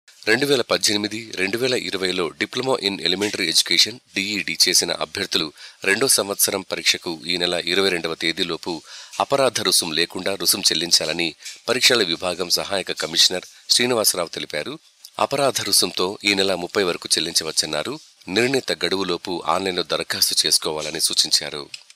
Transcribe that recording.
2018-2020లో diploma in elementary education DEd చేసిన అభ్యర్థులు రెండో సంవత్సరం పరీక్షకు ఈ నెల 22వ తేదీలోపు అపరాధ రుసుం లేకుండా రుసుం చెల్లించాలని పరీక్షల విభాగం సహాయక కమిషనర్ శ్రీనివాసరావు తెలిపారు. అపరాధ రుసుంతో ఈ నెల 30 వరకు చెల్లించవచ్చన్నారు. నిర్ణీత గడువులోపు ఆన్లైన్లో దరఖాస్తు చేసుకోవాలని సూచించారు.